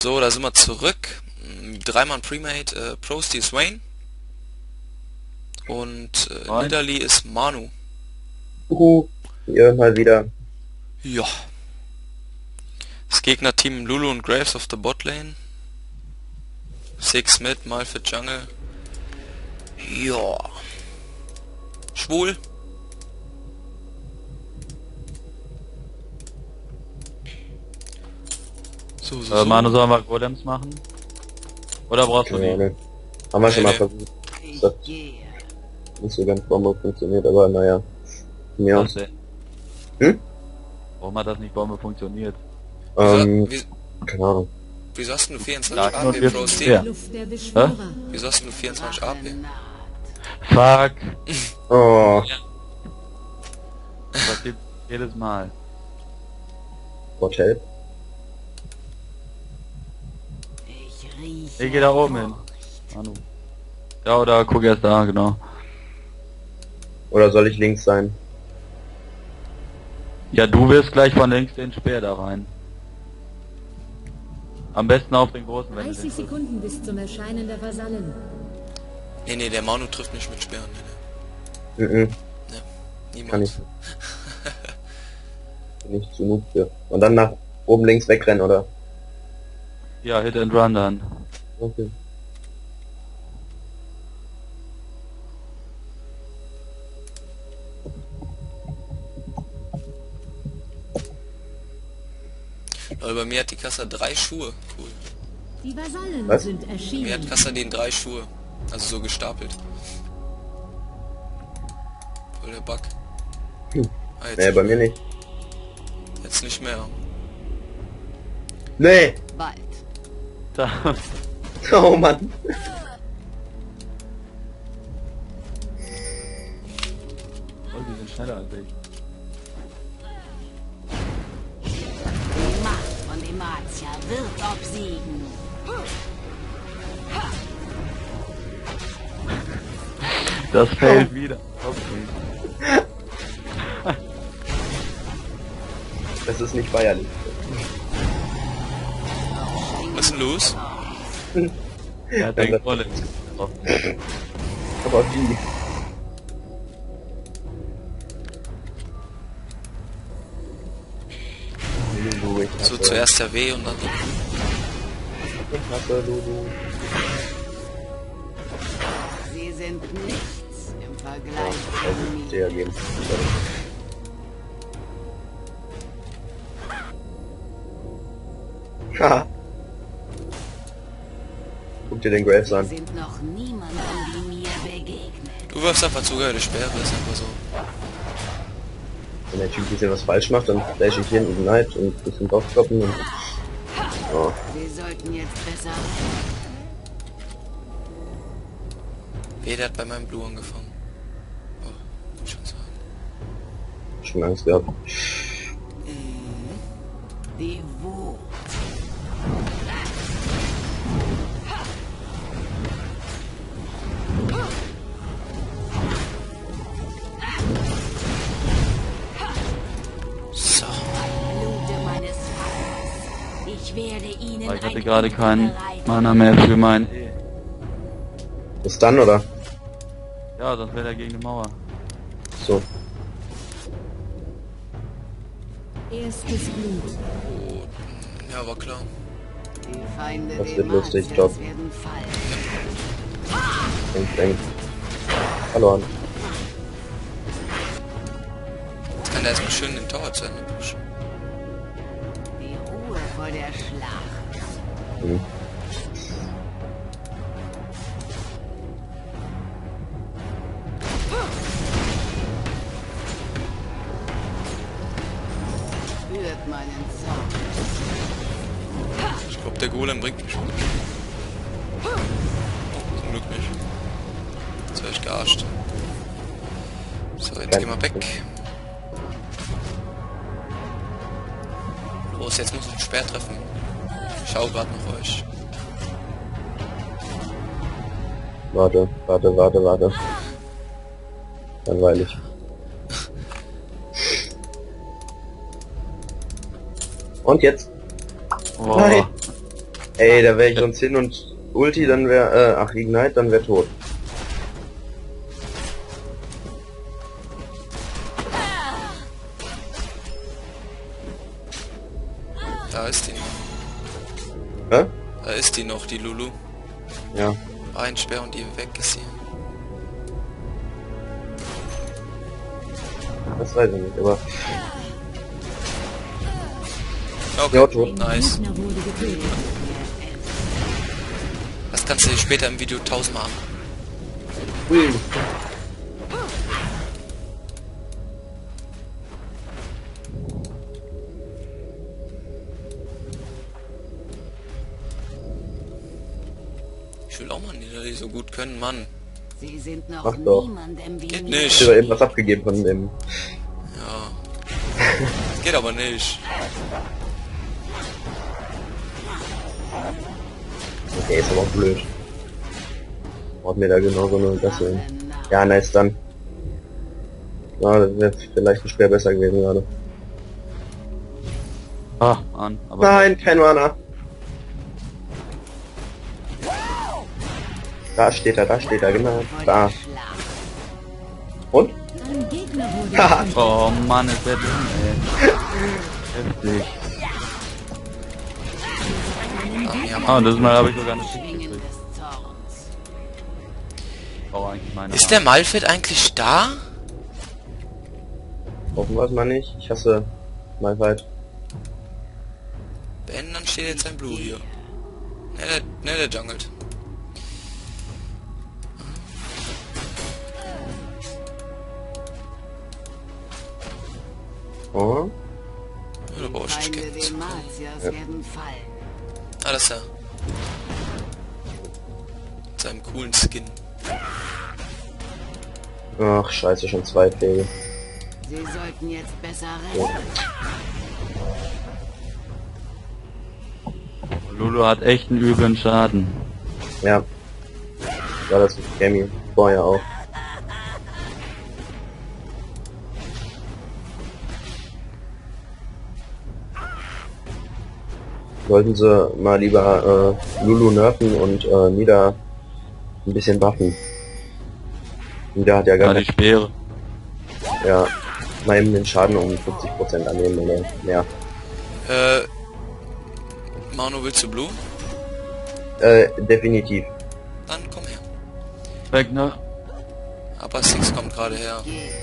So, da sind wir zurück. Dreimal Premade, Prosty ist Wayne. Und Nidalee ist Manu. Hier mal wieder. Ja. Das Gegnerteam Lulu und Graves auf der Botlane. Six Mid, Malphite Jungle. Ja. Schwul. So. Manu, sollen wir Golems machen? Oder brauchst du die? Haben wir schon mal Nee. versucht. Das hat nicht so ganz Bombe funktioniert, aber naja. Ja. Was denn? Hm? Warum hat das nicht Bombe funktioniert? Keine Ahnung. Wieso hast du 24 Ja, AP, wir- Prosty? ja. Luft der Beschwörer. Wieso hast du 24 AP? Fuck! Oh, Das passiert jedes Mal. what help? Ich geh da oben hin. Manu. Ja, oder guck erst da, genau. Oder soll ich links sein? Ja, du wirst gleich von links den Speer da rein. Am besten auf den großen, wenn du 30 den Sekunden bis zum Erscheinen der Vasallen. Nee, der Manu trifft nicht mit Speeren. Nee. Niemand. Kann ich. Bin ich zu noob für. Und dann nach oben links wegrennen, oder? Ja, Hit and Run dann. Okay. Aber bei mir hat die Kassa 3 Schuhe. Cool. Die Vasallen Was? sind Bei mir hat erschienen. Kassa den 3 Schuhe. Also so gestapelt. Voll der Bug. Ah, Nee, bei mir nicht. jetzt nicht mehr. Nee! Bald. Da. Oh Mann! Oh, die sind schneller als ich. Die Macht von Demacia wird obsiegen. Das fällt wieder. Okay. Das ist nicht feierlich. Was ist denn los? Er hat den Golem getroffen. Aber wie? Lulu, ich hasse, So zuerst der W und dann der ich hasse Lulu. Sie sind nichts im Vergleich Also, zu mir. sehr geben. Haha. Guck dir den Graves Sie an. sind noch niemandem wie mir begegnet. Du wirfst einfach zu geile Speere, ist einfach so. Wenn der Typ ein bisschen was falsch macht, dann flash ich hinten Knight und ein bisschen draufkloppen und... Oh, Wir sollten jetzt besser. W, der hat bei meinem Blue angefangen. Oh, muss schon sagen. schon Angst gehabt. Die Wut. So. Blute meines Vaters. Ich werde ihnen Aber ich hatte ein gerade Ende keinen bereiten. Mana mehr für mein E. Ist dann, oder? Ja, sonst wäre er gegen die Mauer. So. Erstes Blut. Oh, ja, war klar. Die Feinde Das wird lustig, Demacias top. werden fallen. Denk. Verloren. Jetzt kann der erstmal schön den Tower zu Ende pushen. Die Ruhe vor der Schlacht. Hm. Spürt meinen Zorn. Ich glaube, der Golem bringt mich schon. Zum Glück nicht. Jetzt wäre ich gearscht. So, jetzt gehen wir weg. Los, jetzt muss ich einen Speer treffen. Ich schau gerade nach euch. Warte. Langweilig. Und jetzt? Oh, Nein. Ey, da wäre ich sonst hin und Ulti, dann wäre, ach, Ignite, dann wäre tot. Da ist die noch. Hä? Da ist die noch, die Lulu. Ja. Einsperren und die weg ist hier. Das weiß ich nicht, aber... Okay, Ja, tot. nice. Gegner wurde getötet. Das kannst du später im Video 1000-mal an. Ui. Ich will auch mal Nieder, die so gut können, Mann. Sie sind noch Mach doch. niemandem wie Geht mir. Ich hab nicht. eben was abgegeben von dem... Ja. Das geht aber nicht. Okay, ist aber auch blöd. Braucht mir da genau so eine bessere... Ja, nice dann. Ja, das wäre vielleicht ein Speer besser gewesen gerade. Ah, Mann. Aber Nein, kein Mana. Da steht er, genau. Da. Und? Ein Gegner wurde Haha. getötet. Oh Mann, ist der dumm, ey. Heftig. Ah, das Mal habe ich sogar nicht Schwingen gekriegt. des Zorns. Oh, eigentlich meine Ist der Malphite eigentlich da? Hoffen wir es mal nicht. Ich hasse Malphite. Wenn, dann steht jetzt ein Blue hier. Ne, der jungelt. Oh. Ja, da brauche ich nicht Feinde kämpfen. den Martiers werden fallen. Ah, das ist er. Mit seinem coolen Skin. Ach, scheiße, schon 2 Pflege. Sie sollten jetzt besser rennen. Lulu hat echt einen üblen Schaden. Ja. War das mit Cammy. Vorher auch. Sollten sie mal lieber Lulu nerven und Nida ein bisschen buffen. Nida hat ja gar Ja, die nicht, Speere. ja, mal eben den Schaden um 50% annehmen oder mehr. Manu, willst du Blue? Definitiv. Dann komm her. Weg, ne? Aber Six kommt gerade her.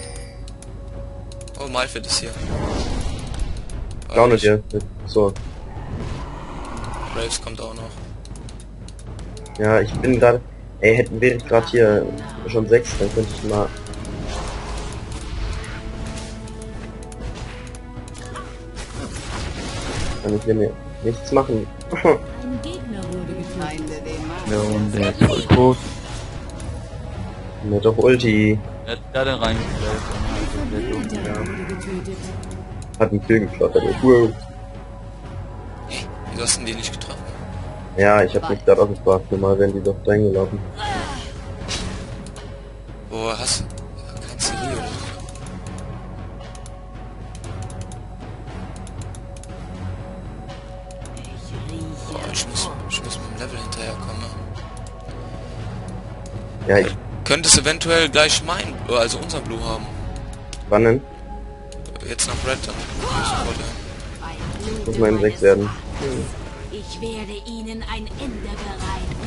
Oh, Malphite ist hier. Auch nicht hier. So. Graves kommt auch noch. Ja, ich bin gerade. Ey, wäre ich gerade hier schon 6, dann könnte ich mal. Kann ich hier nichts machen. Ein Gegner wurde getötet. Feinde den Ja, Martiers. und der ist voll tot. Mir doch Ulti. Der hat den reingestellt. Der ist dumm. Verbündeter wurde getötet. Hat einen Kill geflattert. Wow. Wieso hast du die nicht getroffen? Ja, ich hab mich gerade auch gefragt. Normal wären die doch dahin gelaufen. Wo hast du? Ja, kein Civil, oder? Boah, ich muss mit dem Level hinterherkommen. Ja, ich. Könntest eventuell gleich mein, also unser Blue haben. Wann denn? Jetzt nach Red dann. Sofort, ja. Muss mal im 6 werden. Ich werde ihnen ein Ende bereiten.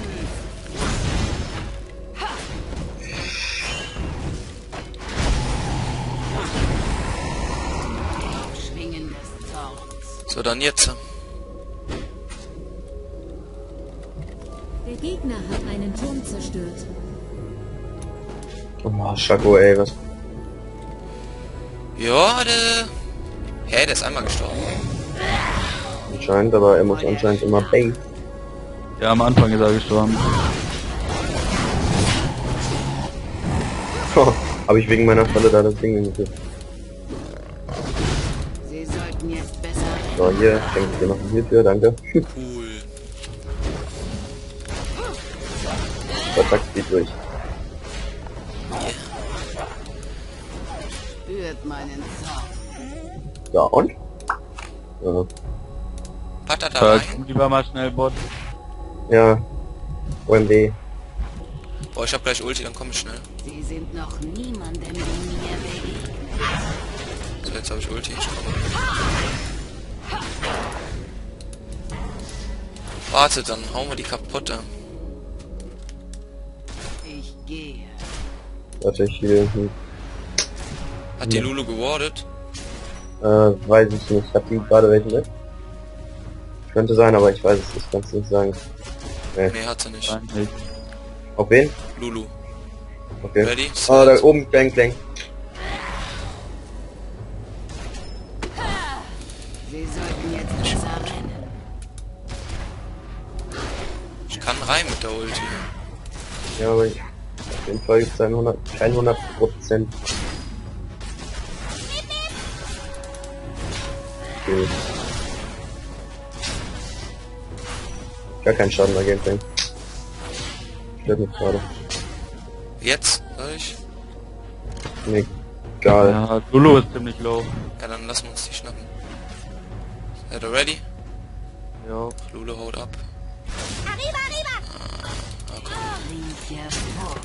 Schwingen des Zorns. So, dann jetzt. Der Gegner hat einen Turm zerstört. Oh, Schako, ey, was. Ja, der ist einmal gestorben. Anscheinend, aber er muss anscheinend immer bang. Ja, am Anfang ist er gestorben. Habe ich wegen meiner Falle da das Ding hingekriegt. Sie sollten jetzt besser rennen. So, hier, schenke ich dir noch ein Bier für, danke. Cool. Zack, geht durch. Spürt meinen Zorn. Ja, und? Ja. Patata rein. Lieber mal schnell Bot. Ja. OMD. Boah, ich hab gleich Ulti, dann komm ich schnell. Sie sind noch niemandem wie mir begegnet. So, jetzt habe ich Ulti, ich komme. Warte, dann hauen wir die kaputt. Ich gehe. Warte, ich hier. Hat die Lulu gewardet? Weiß ich nicht. Hat die gerade welchen mit? Könnte sein, aber ich weiß es nicht. Kannst du nicht sagen. Nee, hat sie nicht. Nein, nicht. Auf wen? Lulu. Okay. Ready? Ah, da oben, Klang. Sie sollten jetzt besser rennen. Ich kann rein mit der Ulti. Ja, aber auf jeden Fall gibt es kein 100%. Okay. Gar keinen Schaden bei Gameplay. Stört mich gerade. Jetzt, soll ich? Nee, egal. Ja, Lulu ist ziemlich low. Ja, dann lassen wir uns die schnappen. Seid ihr ready? Ja. Lulu, haut ab. Rieche vor.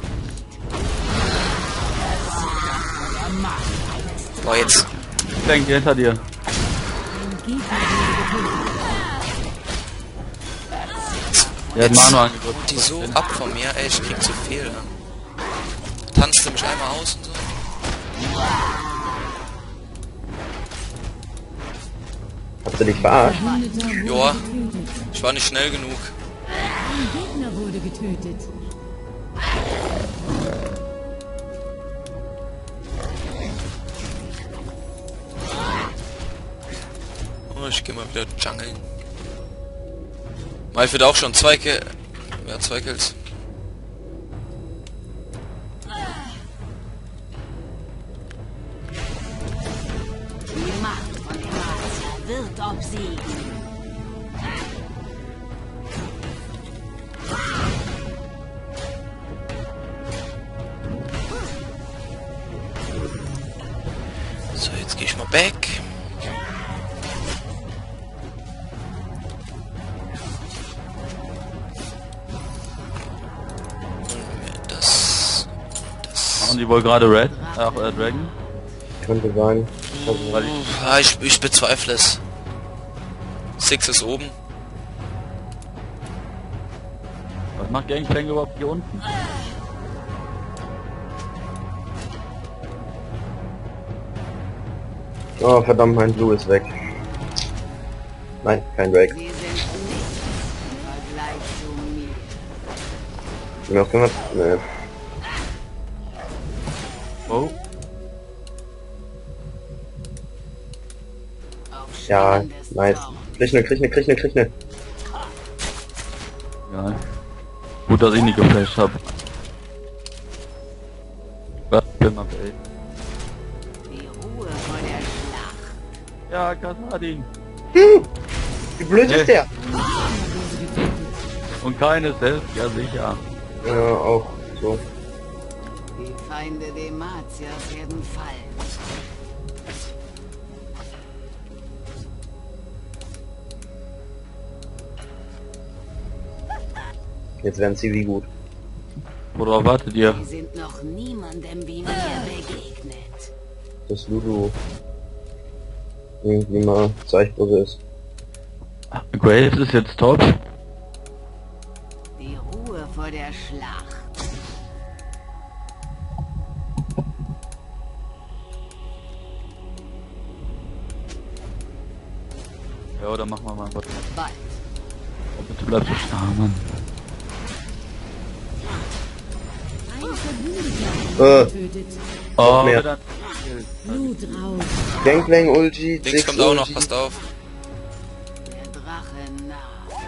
Boah, jetzt. Denk hinter dir. Ein Gegner wurde getötet. Der hat Manu angegriffen. Die so ab von mir, ey, ich krieg zu viel. Ne? Tanzt du mich einmal aus und so? Hast du dich verarscht? Verwundeter wurde Joa. getötet. Ich war nicht schnell genug. Ein Gegner wurde getötet. Oh, ich geh mal wieder jungeln. Mike wird auch schon 2 Kills. Ja, 2 Kills. Die Macht von Demacia wird obsiegen. So, jetzt geh ich mal back. Das. Machen die wohl gerade Red? Ach, Dragon? Könnte sein. Weil ich... Ah, ich bezweifle es. Six ist oben. Was macht Gangplank überhaupt hier unten? Oh, verdammt, mein Blue ist weg. Nein, kein Break. Sie sind nicht im Vergleich zu mir. Bin auch gemacht? Nee. Oh. Auf Ja, Schwingen des nice. Zorns. Krieg ne. Ja. Gut, dass ich nicht geflasht hab. Was bin mal ey. Die Ruhe vor der Schlacht. Ja, Kasadin. Wie blöd ist der? Und keine selbst, ja sicher. Ja, auch so. Die Feinde Dematias werden fallen. Jetzt werden sie wie gut. Worauf wartet ihr? Sie sind noch niemandem wie mir begegnet. Dass Lulu irgendwie mal Zeichbose ist. Graves ist jetzt top. Die Ruhe vor der Schlacht. Ja, oder machen wir mal was. Bald. Oh, bitte bleib so. Ah, Mann. Ein Verbündeter wurde getötet. Oh, mehr. dann. Blut raus. Gangplank Ulti, Links Six kommt auch noch, Ulti. passt auf. Der Drache naht.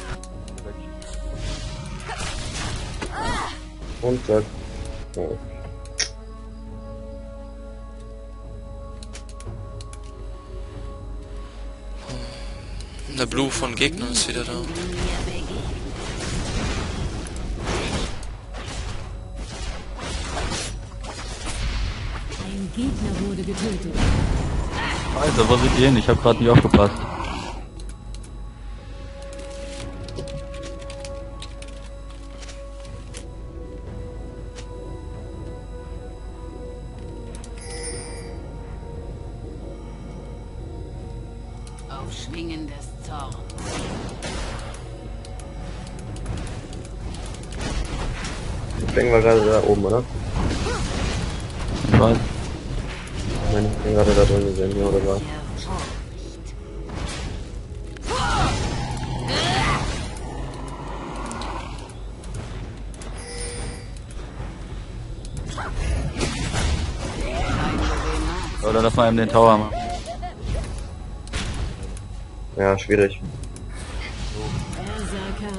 Und zack. Ja. Der Blue von Gegner ist wieder da. Wie mir begegnet. Ein Gegner wurde getötet. Alter, wo sind die hin? Ich hab grad nicht aufgepasst. Schwingen des Zorns. Fängen wir gerade da oben, oder? Ich weiß. Ich meine, ich bin gerade da drin gesehen, hier oder was? Der Furcht. Oder lass mal eben den Tower machen. Ja, schwierig. Berserker.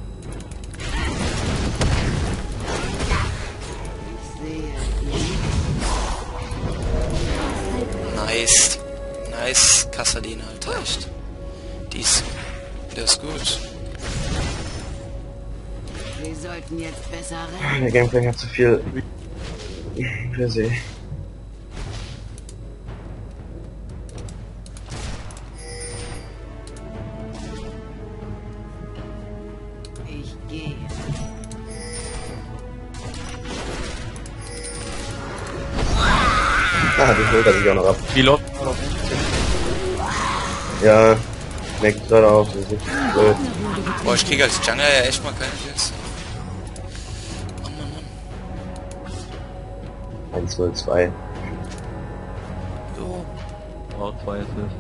Nice. Nice, Kassadin, Alter, echt. Der ist gut. Wir sollten jetzt besser rennen. Der Gameplay hat zu viel für sie. Ich gehe. Ah, die holt er sich auch noch ab. Die läuft. Ja, merkt gerade auf, das ist blöd. Gegner wurde getötet. Boah, ich krieg als Jungler ja echt mal keine Kills. Mann, Mann, Mann. 1-0-2. Jo. Oh, 2 Assists.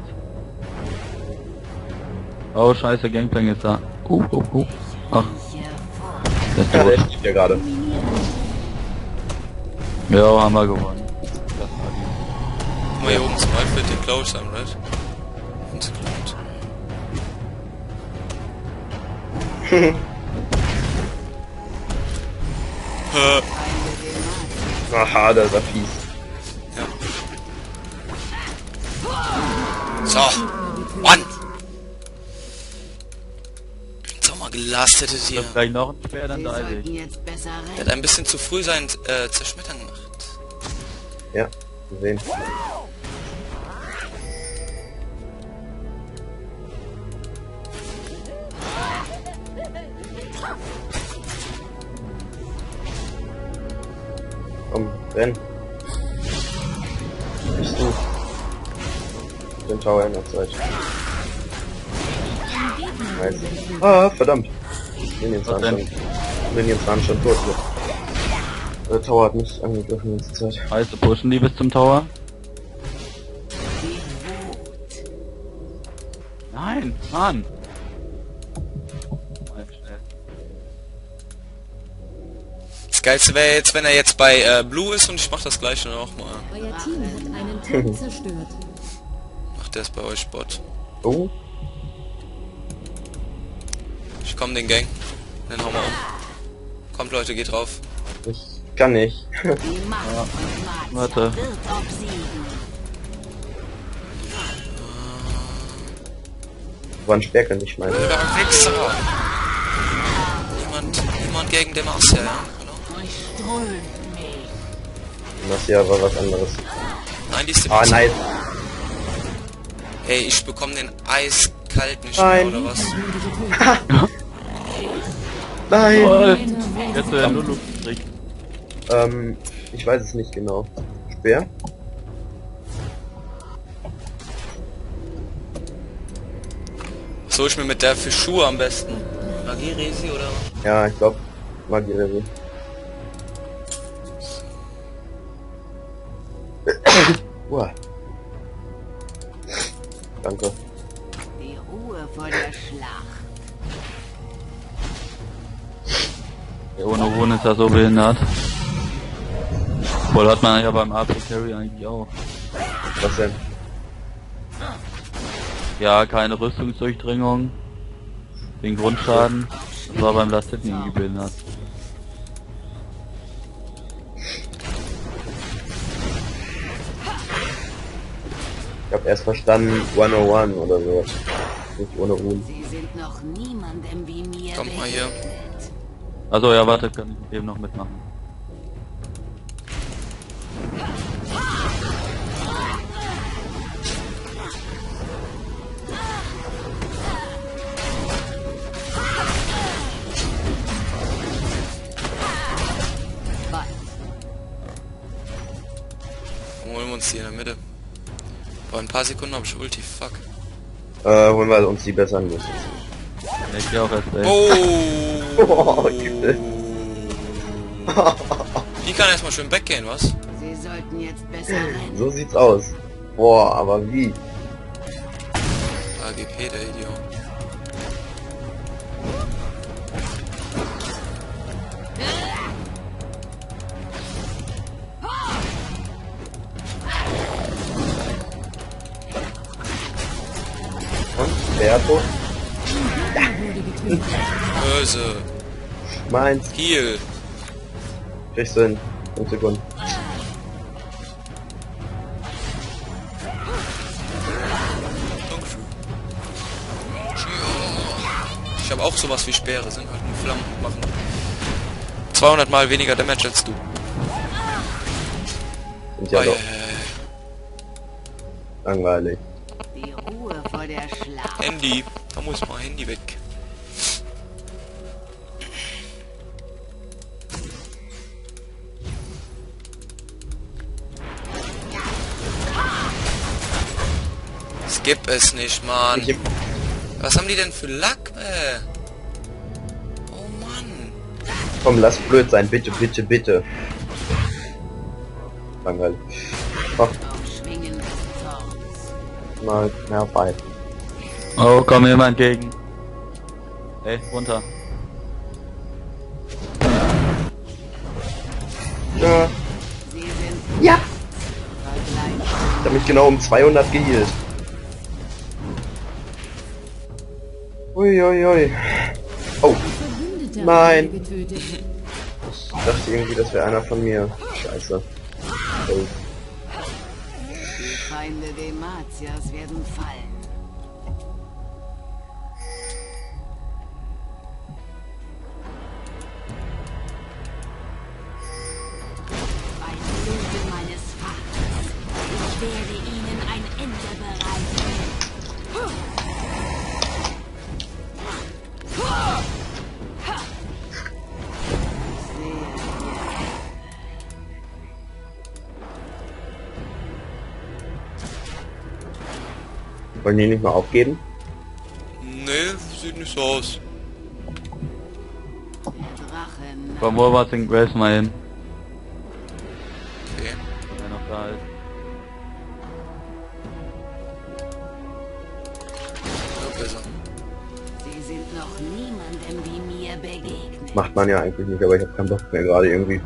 Oh, scheiße, Gangplank ist da. Ach, Hier vor. der ist Ja, der tot. steht ja gerade. Ja, haben wir gewonnen. Guck mal hier oben zum Beispiel den Close an, right? Und so gut. Aha, da ist er fies. So. Mann! Jetzt mal gelastete hier. Gleich noch ein Speer, dann Wir da sollten ich. jetzt besser Der rennen. hat ein bisschen zu früh sein Zerschmettern gemacht. Ja, gesehen. Komm, renn. Bist du? Den Tower in der Zeit. Nice. Ah, verdammt. Minions Was waren denn? schon. Minions waren schon tot. Der Tower hat mich angegriffen die ganze Zeit. Heißt, pushen die bis zum Tower? Nein, Mann! Mal schnell. Das Geilste wäre jetzt, wenn er jetzt bei Blue ist und ich mach das gleiche noch mal. Euer Team hat einen Turm zerstört. Macht der es bei euch Bot. Oh, Ich komm den Gang. Dann hauen wir um. Kommt Leute, geht drauf. ich kann nicht. Die Macht von Marzia Warte. wird obsiegen. War ein Speer, kann ich meinen. Der Wichser! Niemand gegen den Marcia, ja? Hallo? Durchströmt mich. Das hier war was anderes. Nein, die ist der Ah, Wichser. nice. Ey, ich bekomme den eiskalt nicht Nein. mehr, oder was? Wurde getötet. Nein! Oh, jetzt der Lulu gekriegt. Ich weiß es nicht genau. Speer? Was hol ich mir mit der für Schuhe am besten? Magieresi oder? Ja, ich glaube, Magie Level. Uah. Danke. Die Ruhe vor der Schlacht. Der ohne Ruhen ist ja so behindert. Wohl hat man ja beim AP Carry eigentlich auch. Was denn? Ja, keine Rüstungsdurchdringung. Den Grundschaden. Das war beim Last Hit irgendwie behindert. Ich habe erst verstanden 101 oder so. Nicht ohne Ruhen. Sie sind noch niemandem wie mir Kommt mal hier. begegnet. Also ja, warte, kann ich eben noch mitmachen. Was? Holen wir uns die in der Mitte. Vor ein paar Sekunden habe ich Ulti, fuck. Holen wir uns die besser an. Ich geh auch erst weg. Oh! Oh, Gipfel. Die kann erstmal schön weggehen, was? Sie sollten jetzt besser rennen. So sieht's aus. Boah, aber wie? AGP, der Idiot. Und? Berto? Wurde getötet. Böse. Meins. Heal. Kriegst du hin. 5 Sekunden. Ich habe auch sowas wie Speere, sind halt nur Flammen und machen 200 mal weniger Damage als du. Und ja Ei, doch, ei, ei. langweilig. Die Ruhe vor der Schlacht. Handy. Da muss mal Handy weg. Skip es nicht, Mann. Ich, Was haben die denn für Lack? Oh Mann. komm, lass blöd sein, bitte, bitte, bitte. Langweilig. Ach, Auf Schwingen des Zorns. mal mehr bei. Oh, komm mir mal entgegen. Ey, runter. Ja, Sie sind ja. vergleicht. Ich hab mich genau um 200 geheilt. Ui, ui, ui. Oh, Verbündeter Nein. wurde getötet. ich dachte irgendwie, das wäre einer von mir. Scheiße. Oh. Die Feinde Dematias werden fallen. Bei Hilfe meines Vaters. Ich werde ihnen ein Ende bereiten. Wollen die nicht mal aufgeben? Nee, sieht nicht so aus. Drachen. Komm, wo war's den Grace mal hin? Okay. Wer noch da ist. Ja, besser. Sie sind noch niemandem wie mir begegnet. Macht man ja eigentlich nicht, aber ich habe keinen Bock mehr gerade irgendwie.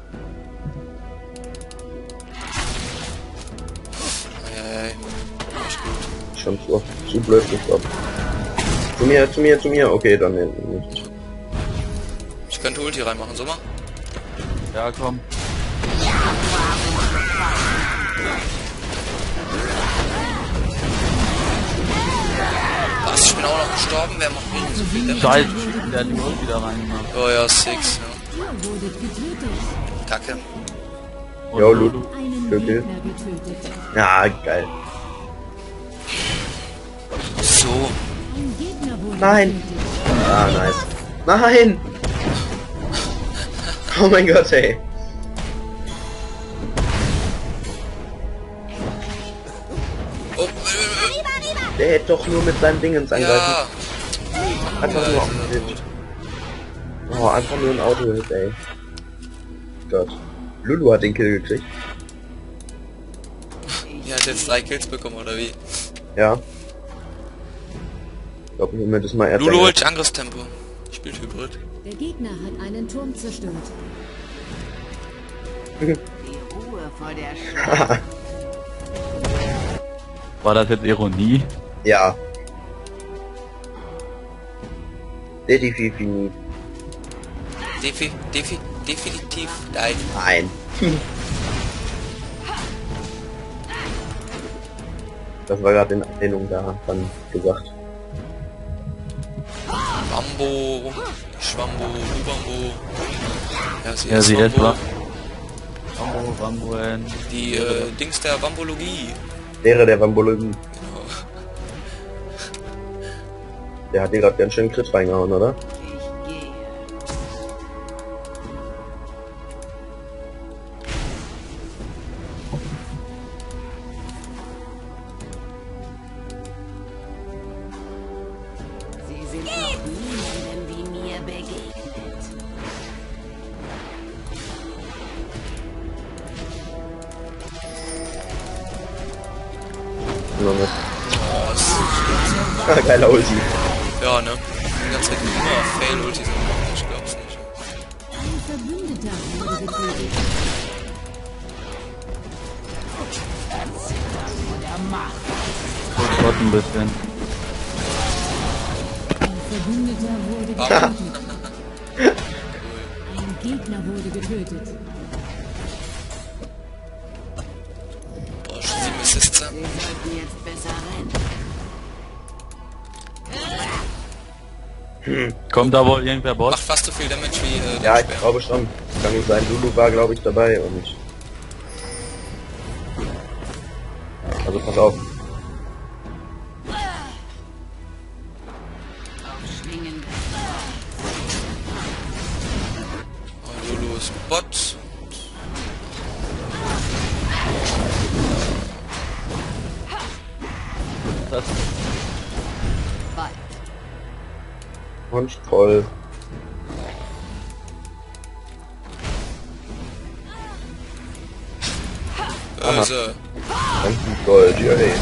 Ei. Nicht gut. Schon zu blöd gestorben. Zu mir. Okay, dann nicht. Ich könnte Ulti reinmachen, so mal. Ja, komm. Was? Ich bin auch noch gestorben. Wer macht mir so viel Damage? Scheiße, der hat die Ult wieder reingemacht. Oh ja, 6. Ja. Ihr wurdet getötet. Kacke. Und Jo, Lulu. Einen Okay. Gegner getötet. Ja, geil. So. Ein Gegner wurde Nein. getötet. Ah, nice. Nein! Oh mein Gott, ey. Oh, Der hätte doch nur mit seinem Dingens angreifen. ja. Einfach nur auf den Hit. Oh, einfach nur ein Auto-Hit, ey. Gott. Lulu hat den Kill gekriegt. Die hat jetzt 3 Kills bekommen, oder wie? Ja. Ich glaube, ich will mir das mal erst Lulu sagen. holt Angriffstempo. Spielt Hybrid. Der Gegner hat einen Turm zerstört. Die Ruhe vor der Schlacht. War das jetzt Ironie? Ja. Definitiv. Definitiv nein. Nein. Das war gerade in Anlehnung da dann gesagt. Bambo, Schwambo, Lubambo. Ja, sie ist Wambo. was. Rambo, Ramboen. Die Dings der Bambologie. Lehre der Vambologie. Genau. Der hat dir gerade ganz schön Crit reingehauen, oder? Ich gehe. noch nicht. Oh, ist Geiler Ulti. ja, ne? Die ganze Zeit immer Fail-Ultis. Ich glaub's nicht. Ein Verbündeter wurde getötet. Gott ein bisschen. Ein Verbündeter wurde Ah. getötet. Ein Gegner wurde getötet. Boah, schon 7 Assists. Sie sollten jetzt besser rennen. Kommt da wohl irgendwer Boss? Macht fast so viel Damage wie Ja, der ich Speer. glaube schon. Kann nicht sein. Lulu war, glaube ich, dabei und... Also pass auf. Aufschwingen. Oh, Lulu ist Bot. Das Bald. Und voll. Böse. Ganz Gold, ja ey.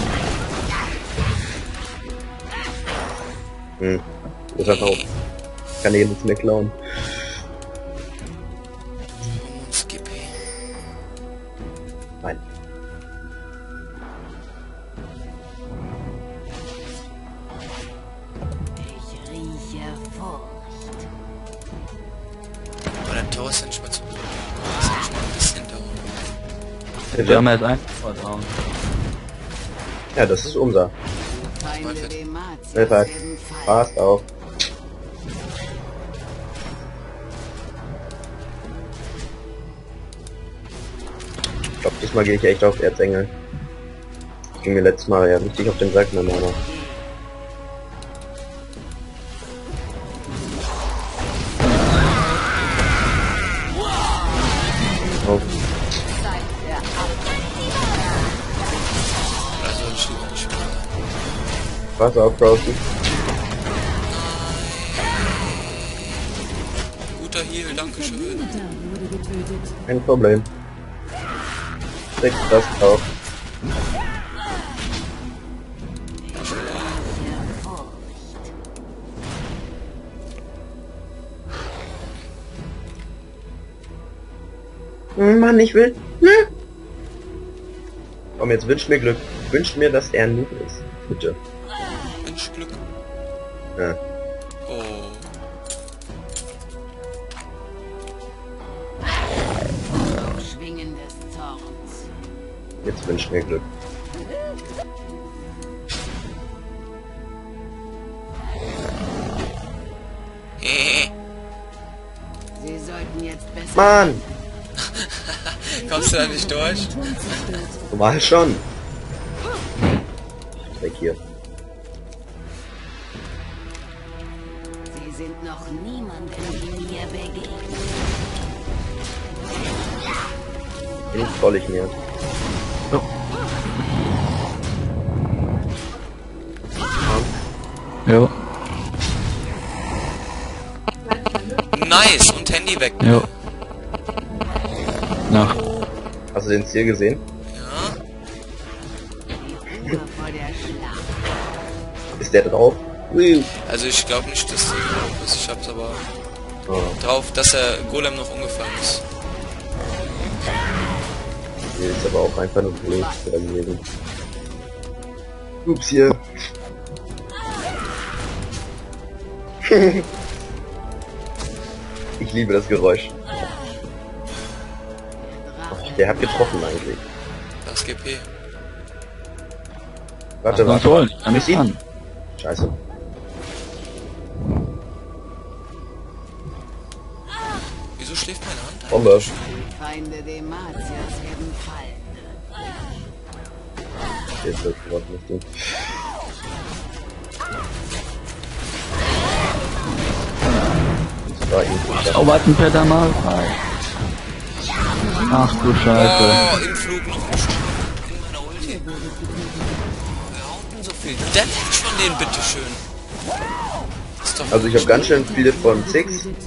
Das hat auch. Kann jeden nichts mehr klauen. Skippy. Nein. Ich rieche Furcht. Aber der Tower ist ja nicht mal zu. Das ist ja nicht mal ein bisschen Tower. wir haben ja jetzt ein Vertrauen. Ja, das ist unser. Feinde Teufel. Dematias Hilfe. werden fallen. Passt auf. Ich glaube, diesmal gehe ich echt auf Erzengel. Ging mir letztes Mal ja richtig auf den Sack mit meiner. Oh, Zeit der Also ich lieber nicht spielen. pass auf, Rosie. Guter Heal, Ein dankeschön. Verbündeter wurde getötet. Kein Problem. Kriegst das drauf. Mann, ich will. Komm, jetzt wünscht mir Glück. Wünscht mir, dass er ein Noob ist. Bitte. Mensch, Glück. Ja. Oh. Schwingen des Zorns. Jetzt wünscht mir Glück. Sie sollten jetzt besser. Mann! Kommst du da nicht durch? Ein Turm zerstört. Normal schon. Weg hier. Sie sind noch niemandem wie mir begegnet. Den troll ich mir. Jo, Nice! Und Handy weg. jo. Na, Hast du den Ziel gesehen? Ja. Immer vor der Schlacht. Ist der drauf? Ui. Also ich glaube nicht, dass der drauf ist. Ich hab's aber Oh, drauf, dass der Golem noch umgefallen ist. hier ist aber auch einfach nur blöd gewesen. Ups, hier. Ich liebe das Geräusch. Drache. Der hat getroffen eigentlich. Das GP. Warte, was warte. soll? Kann nicht an. Scheiße. Wieso schläft meine Hand eigentlich? Bombe. Feinde Dematias werden fallen. Jetzt wird Wort nicht tun. Das war irgendwie Zaubertenpeter mal frei. Ach du Scheiße. Oh, im Flug noch in meiner Ulti. Wir hauten so viel Damage von denen, bitteschön. Ist doch Also ich habe ganz schön viele von Six. Von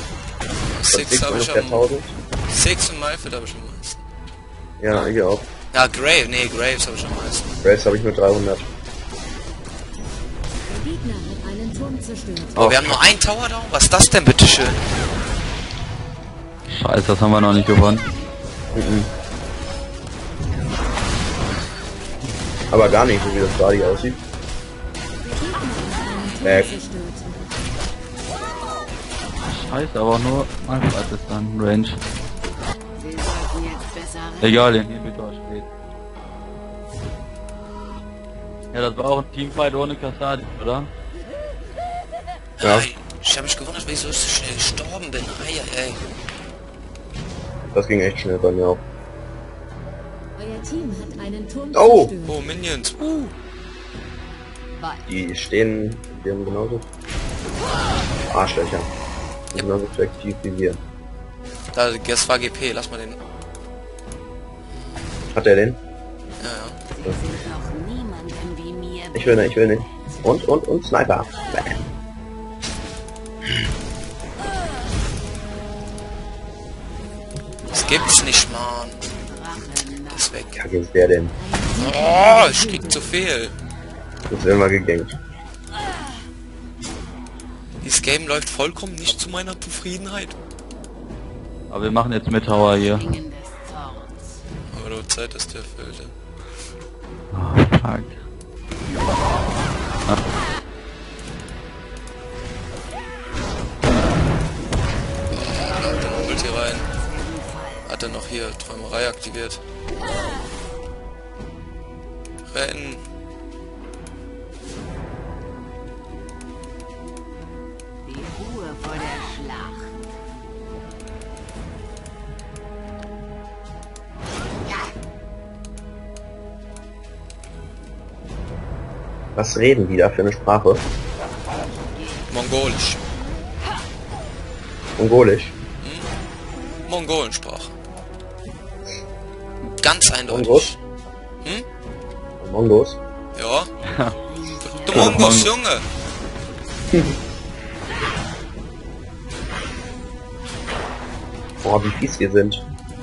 Six Six habe ich ungefähr am 1000. Six und Malfit habe ich am meisten. Ja, ich auch. Ja, Graves habe ich am meisten. Graves habe ich mit 300. Der Gegner hat einen Turm zerstört. Aber wir haben nur einen Tower da. Was ist das denn, bitteschön? Scheiße, das haben wir noch nicht gewonnen. Aber gar nicht, so wie das gerade aussieht. Der Gegner hat einen Turm zerstört. Scheiße, aber nur einfach ist dann Range. Sie sollten jetzt besser rennen. Egal, den Inhibitor steht. Ja, das war auch ein Teamfight ohne Kassadi, oder? Ja. Ich habe mich gewundert, wieso ich so schnell gestorben bin. Eieiei. Das ging echt schnell bei mir auch. Euer Team hat einen Turm Oh! zerstört. Oh, Minions. Die stehen, die haben genauso Arschlöcher. Die sind genauso effektiv wie wir. Das war GP, lass mal den. Hat er den? Ja, ja. Sie sind noch niemandem wie mir. Ich will nicht. Und Sniper. Das gibt's nicht, Mann. Ist weg. Kacke ist der denn? Oh, ich krieg zu viel. Jetzt werden wir gegankt. Dieses Game läuft vollkommen nicht zu meiner Zufriedenheit. Aber wir machen jetzt mit Tower hier. Schwingen des Zorns. Aber nur Zeit ist der Felde. Oh, fuck. Dann holt hier rein. Hat er noch hier Träumerei aktiviert. Rennen. Die Ruhe vor der Schlacht. Was reden die da für eine Sprache? Mongolisch. Mongolisch. Mongolensprache. Ganz eindeutig. Mongos? Mongos? Ja. Du Mongos, Junge. Boah, wie fies wir sind.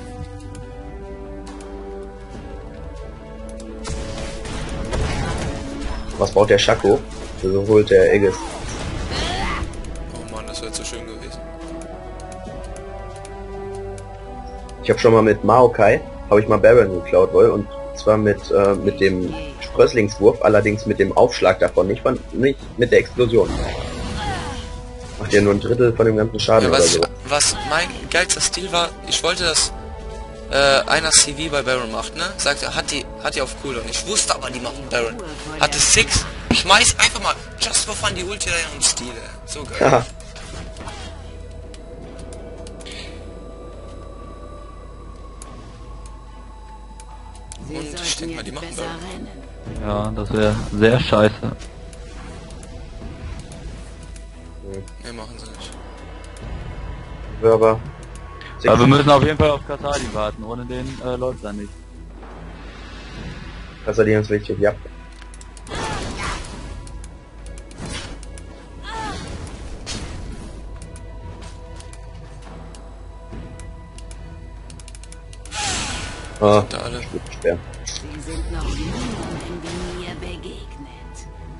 Was baut der Shaco? So holt der Aegis. Oh Mann, das wäre zu schön gewesen. Ich habe schon mal mit Maokai, habe ich mal Baron geklaut, wohl, und zwar mit dem Sprösslingswurf, allerdings mit dem Aufschlag davon, nicht mit der Explosion. Macht ja nur ein Drittel von dem ganzen Schaden Ja, oder so. was mein geilster Stil war, ich wollte, dass einer CV bei Baron macht, ne? Sagte, hat die auf Cooldown. Ich wusste aber, die machen Baron. Hatte 6. Schmeiß einfach mal just for fun die Ulti rein und Stile. So geil. Haha. Sie Und ich sollten denke mal, die jetzt machen besser Baron. rennen. Ja, das wäre sehr scheiße. Ne, machen sie nicht. Aber Aber wir müssen auf jeden Fall auf Kassadi warten, ohne den läuft er nicht. das ist ganz wichtig, ja. Ah, Da alle. schwer. Sie sind noch niemandem wie mir begegnet.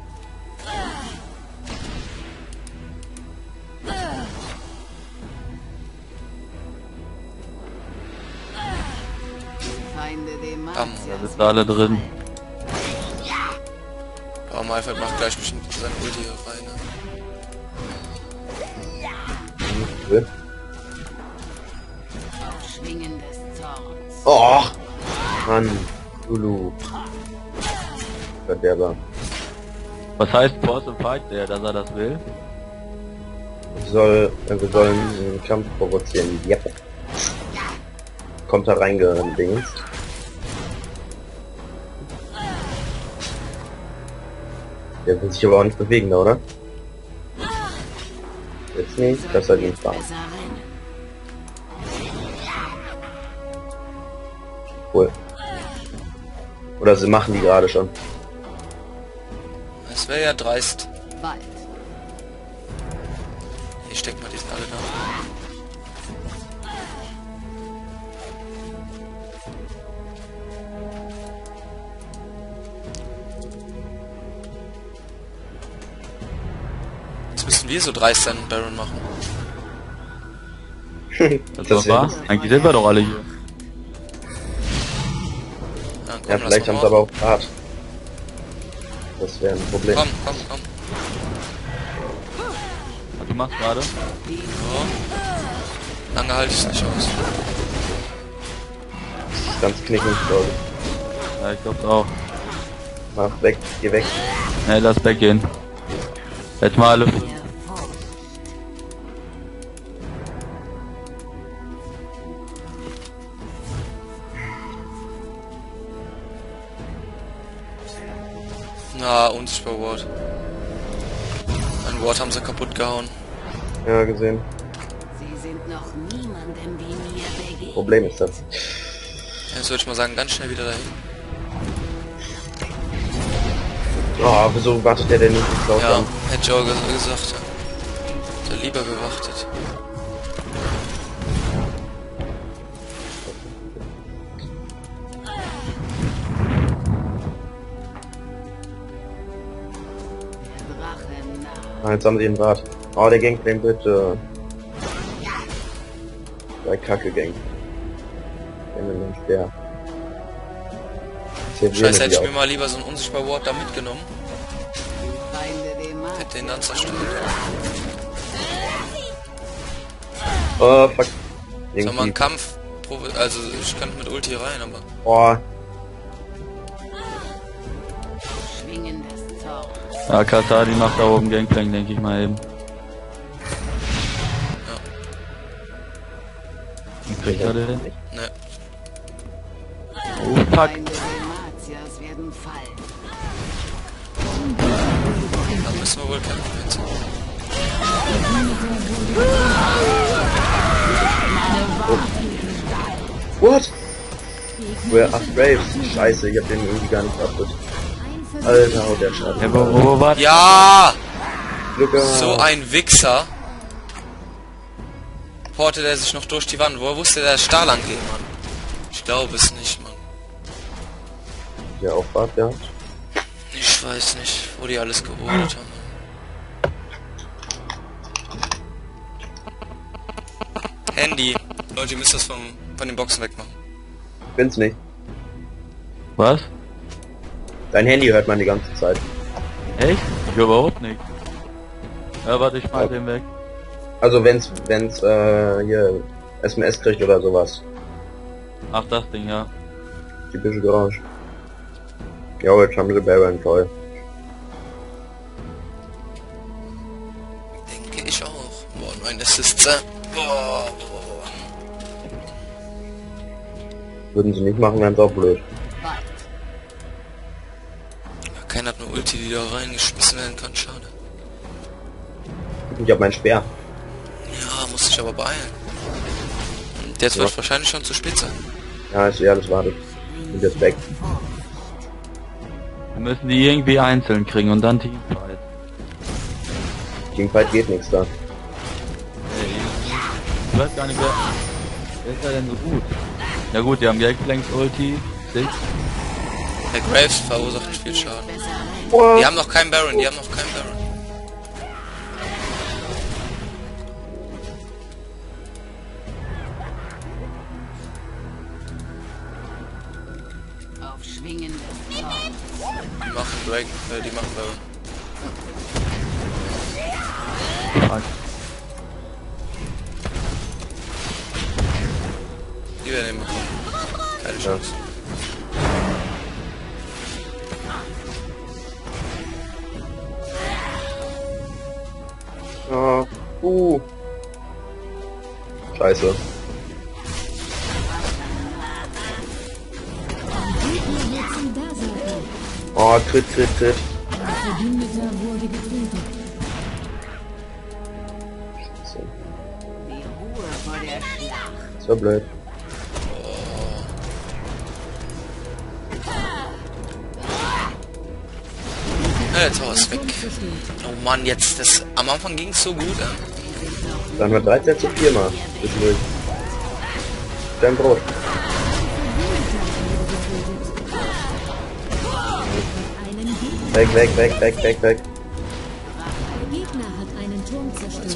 Feinde dem Bam. Da sind alle drin. Aber Malfeld macht gleich bestimmt sein Ulti hier rein. Ne? Schwingen des Zorns. Oh! Mann, Lulu. Verderber. Was heißt Force und Fight der, dass er das will? Wir sollen einen Kampf provozieren. Yep. Kommt da reingedings. Der will sich aber auch nicht bewegen, da, oder? Jetzt nicht, das hat ihn fahren. Besser rennen. Cool. Oder sie machen die gerade schon. Das wäre ja dreist. Bald. Ich steck mal, die sind alle da. wir so dreist sein und Baron machen. Das war? Eigentlich sind wir doch alle hier. Ja, komm, Ja, lass vielleicht mal haben sie aber auch Bart. Das wäre ein Problem. Komm. Was du machst gerade? Lange halte ich es nicht aus. Ganz knickend, glaube ich. Ja, ich glaub's auch. Mach weg, geh weg. Ne, lass weggehen. Jetzt mal alle. Na, unsichtbar Ward. Ein Ward haben sie kaputt gehauen. Ja, gesehen. Sie sind noch niemandem wie mir begegnet. Problem ist das. Jetzt würde ich mal sagen, ganz schnell wieder dahin. Oh, wieso wartet der denn nicht geklaut Ja, haben? hätte ich auch gesagt. Ja. Der lieber gewartet. Drachen nah. Ah, jetzt haben sie den Bart. Oh, der Gangplank wird, bei Kacke Gang. Wenn wir den Speer. Scheiße, hätte ich mir mal lieber so einen unsichtbar Ward da mitgenommen. Feinde dem Markt. Hätte den dann zerstört. Oh, fuck. Soll Irgendwie. man einen Kampf... Also, ich könnte mit Ulti rein, aber... Oh, Schwingen des Zorns. Ja, Katari macht da oben Gangplank, denke ich mal eben. Und kriegt er den? Ne. Oh fuck. Feinde dem Martias werden fallen. Dann müssen wir wohl kämpfen jetzt. what? Where are Braves? Scheiße, ich hab den irgendwie gar nicht beachtet. Alter, haut der Schaden. Ja, wo war der? Ja! Glück gehabt. So ein Wichser. Porte der sich noch durch die Wand. Woher wusste der Stahl angehen, Mann? Ich glaube es nicht, Mann. Der auch Bart gehabt. Ich weiß nicht, wo die alles geholt haben. Handy. Leute, ihr müsst das von den Boxen wegmachen. Bin's nicht. Was? Dein Handy hört man die ganze Zeit. Echt? Ich überhaupt nicht. Ja, warte, ich schmeiß den weg. Also wenn's hier SMS kriegt oder sowas. Ach, das Ding, ja. Typische Geräusch. Ja, jetzt haben sie Baron, toll. Denke ich auch. Boah, 9 Assists. Boah. Würden sie nicht machen, wären's auch blöd. Keiner hat eine Ulti, die da reingeschmissen werden kann. Schade. Ich hab meinen Speer. Ja, muss ich aber beeilen. Und jetzt wird wahrscheinlich schon zu spät sein. Ja, ist ja, das wartet. Und jetzt weg. Wir müssen die irgendwie einzeln kriegen und dann Teamfight. Teamfight geht nichts da. Ich weiß gar nicht, wer ist da denn so gut? Ja gut, die haben Gangplanks Ulti, Six. Der Graves verursacht nicht viel Schaden. Oh. Die haben noch keinen Baron, Baron. Auf Schwingen des Zorns. Die machen Dragon, die machen Baron. Fuck. Die werden ihn bekommen. Keine Chance. Ja. Scheiße. Oh, Crit. Ein Verbündeter wurde getötet. Scheiße. Die Ruhe vor der Schlacht. Das war blöd. Ja, jetzt war es weg. Oh Mann, jetzt das. Am Anfang ging es so gut, Dann war 13 zu 4 mal. Zwischendurch. Dein Brot. Einen Gegner. Weg. Der Gegner hat einen Turm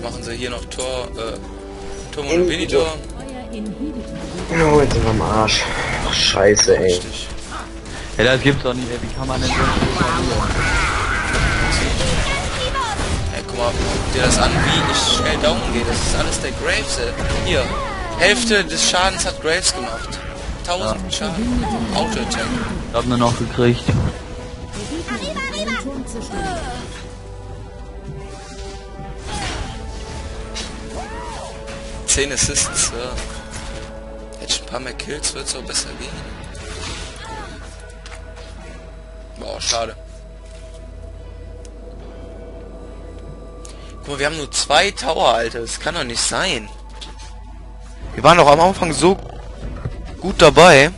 machen sie hier noch Turm und Minitor. Euer Inhibitor Oh, jetzt sind wir am Arsch. Ach, scheiße, ey. Richtig. Ja, das gibt's doch nicht, ey. Wie kann man denn so verlieren? Ey, guck mal, guck dir das an, wie ich schnell down gehe. Das ist alles der Graves. Hier, Hälfte des Schadens hat Graves gemacht. 1000 Schaden. Auto-Attack. Ich hab nur noch gekriegt. Turm zerstören. 10 Assists, ja. Hätte ich ein paar mehr Kills, wird es auch besser gehen. Boah, schade. Guck mal, wir haben nur 2 Tower, Alter. Das kann doch nicht sein. Wir waren doch am Anfang so gut dabei.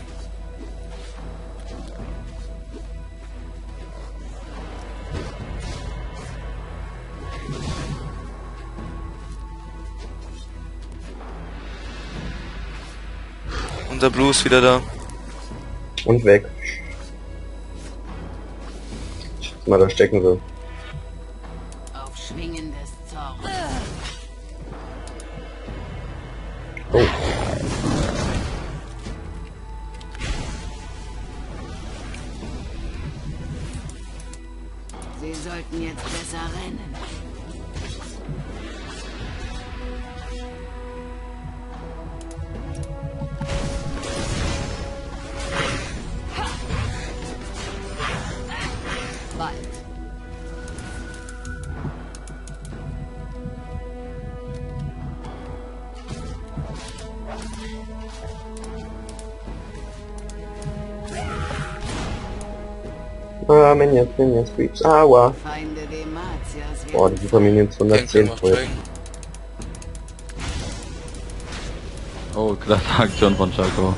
Unser Blue ist wieder da. Und weg. Ich muss mal da stecken will. Auf Schwingen des Zorns. Oh. Sie sollten jetzt besser rennen. Bald. Ah, Minions, Creeps. Aua. Feinde Dematias werden Boah, die Super Minions 110 voll. Oh, klasse Aktion von Chaco.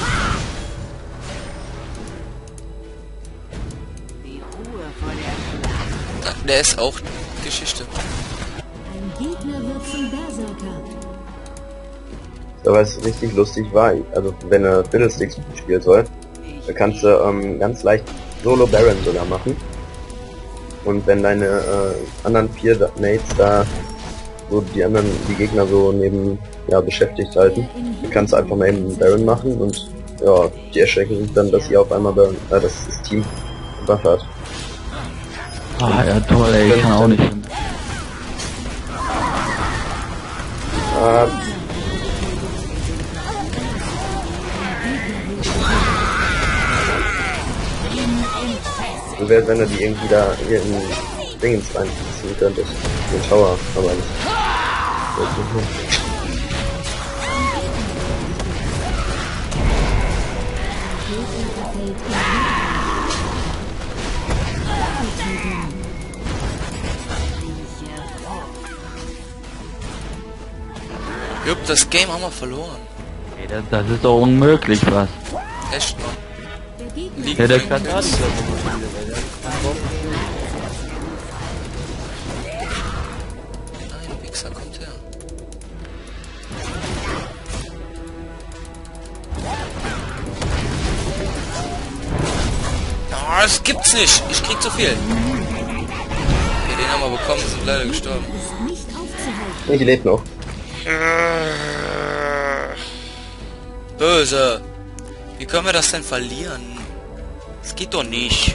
die Ruhe vor der Schlacht. Der ist auch Geschichte. Ein Gegner wird zum Berserker. Aber was richtig lustig war, also wenn er Fiddlesticks spielen soll, da kannst du ganz leicht Solo Baron sogar machen. Und wenn deine anderen 4 Mates da so die Gegner so neben beschäftigt halten, dann kannst du einfach mal eben einen Baron machen und ja, die erschrecken sich dann, dass ihr auf einmal Baron, dass das Team Buff hat. Ah, ja toll, ey, ich kann auch nicht. So wäre, wenn er die irgendwie da hier in Dingens reinziehen könntest. Den Tower, aber nicht. Jupp, das Game haben wir verloren. Ey, das ist doch unmöglich, was. Echt, Mann. Der Gegner Liegen Ja, der bringt kann gar nichts. nicht so viele, ey, der ist kein Bock. Nein, Wichser, kommt her. Oh, das gibt's nicht. Ich krieg zu viel. Okay, den haben wir bekommen, sind leider gestorben. ist nicht aufzuhalten. Ich lebe noch. Böse. Wie können wir das denn verlieren? Das geht doch nicht.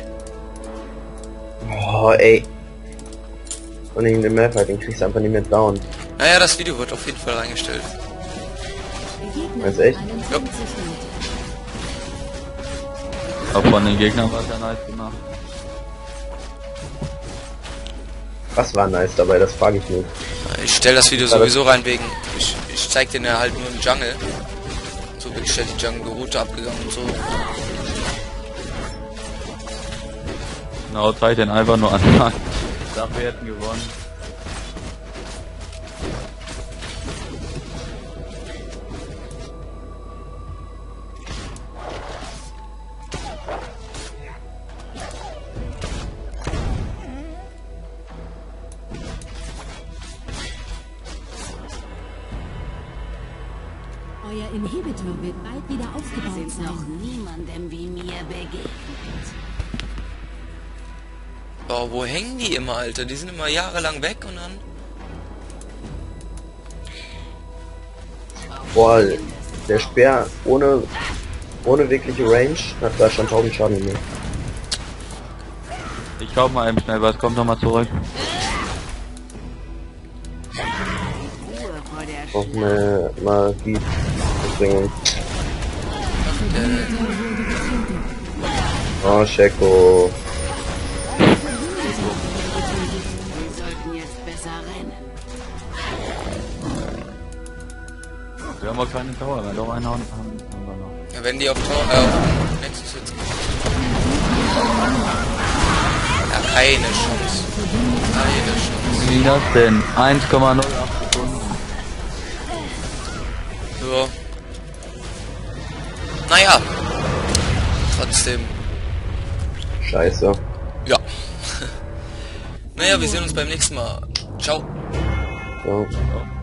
Oh, ey. Und in dem Malphite, den kriegst du einfach nicht mehr down. Naja, das Video wird auf jeden Fall reingestellt. Der Gegner Meinst du echt? wird einen Ja. Turm zerstört. Aber von den Gegnern war es ja nice gemacht. Was war nice dabei, das frage ich nicht. Ich stelle das Video sowieso rein wegen... Ich zeig den ja halt nur im Jungle. So bin ich schnell die Jungle-Route abgegangen und so. Genau, zeig den einfach nur an. Ich dachte, wir hätten gewonnen. Euer Inhibitor wird bald wieder aufgebaut Sind noch sein. niemandem wie mir begegnet. Oh, wo hängen die immer, Alter? Die sind immer jahrelang weg und dann... Boah, der Speer ohne wirkliche Range hat da schon 1000 Schaden gemacht. Ich kauf mal eben schnell was, kommt noch mal zurück. Ruhe vor der Auch eine Magie. Deswegen. Oh, Scheko. Wir sollten jetzt besser rennen. Wir haben auch keine Tower mehr, doch einen haben wir noch. Ja, wenn die auf Nexus jetzt... Ja, keine Chance. Keine Chance. Wie das denn? 1,08 Sekunden. So. Naja. Trotzdem. Scheiße. Ja. Naja, wir sehen uns beim nächsten Mal. Ciao. Ja. Ja.